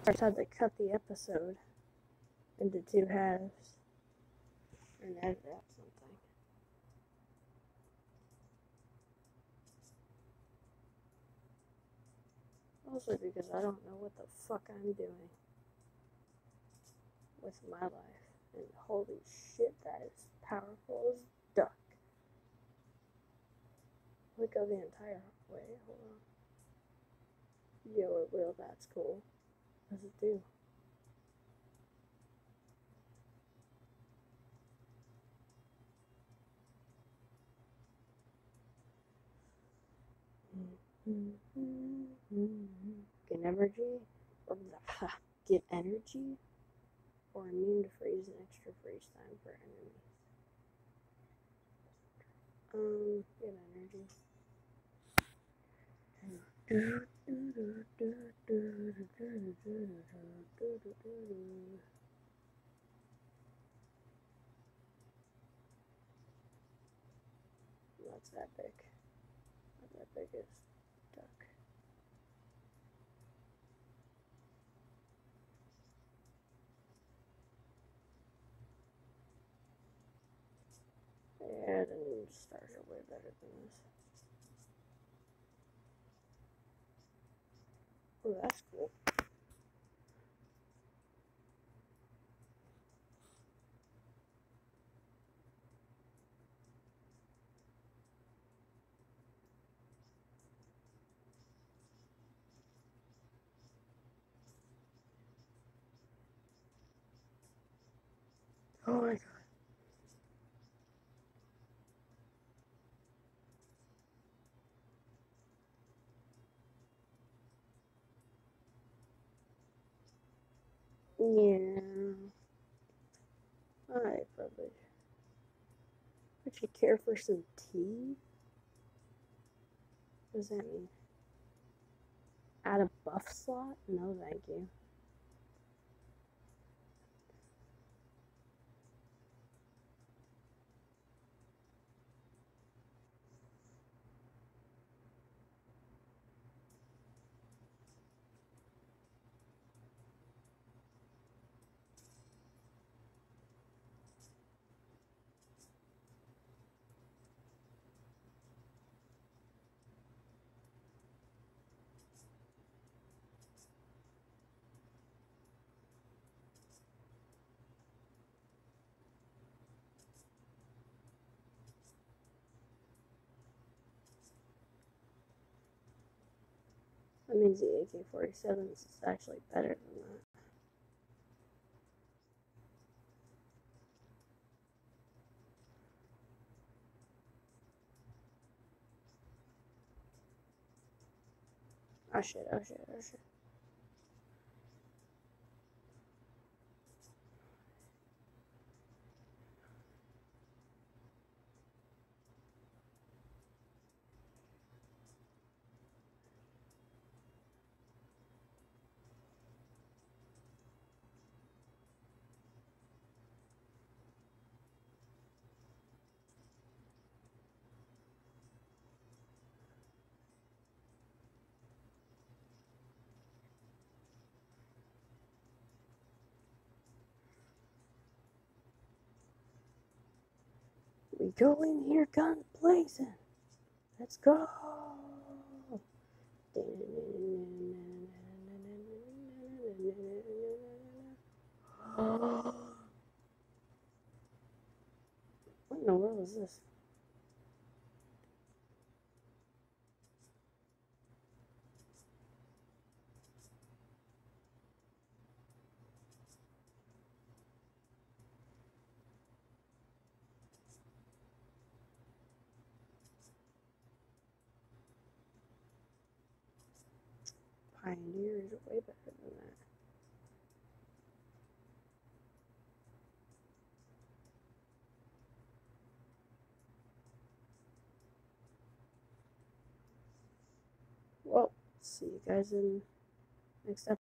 I just had to cut the episode into 2 halves and edit out something. Also because I don't know what the fuck I'm doing with my life. And holy shit, that is powerful as duck. Let go the entire way. Hold on. Yo, it will. That's cool. What does it do? Get energy, or get energy, or immune to freeze and extra freeze time for enemies. Get energy. That's that big. Not that big is duck. Yeah, the new stars are way better than this. Oh, that's cool. Oh my god. Yeah. I probably. Would you care for some tea? What does that mean? Add a buff slot? No, thank you. That means the AK-47 is actually better than that. Oh shit, oh shit, oh shit. We go in here guns blazing. Let's go. What in the world is this? Pioneer is way better than that. Well, see you guys in next episode.